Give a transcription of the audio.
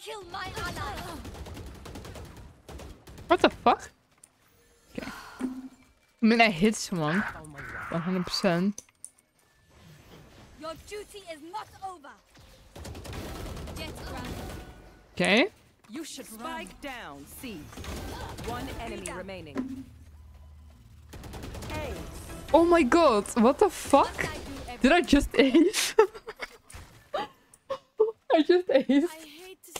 Kill my ally. What the fuck? Okay. I mean, I hit someone. 100%. Your duty is not over. Get grounded. Okay. You should spike down. C. One enemy remaining. A. Oh my god, what the fuck? Did I just ace? I just aced.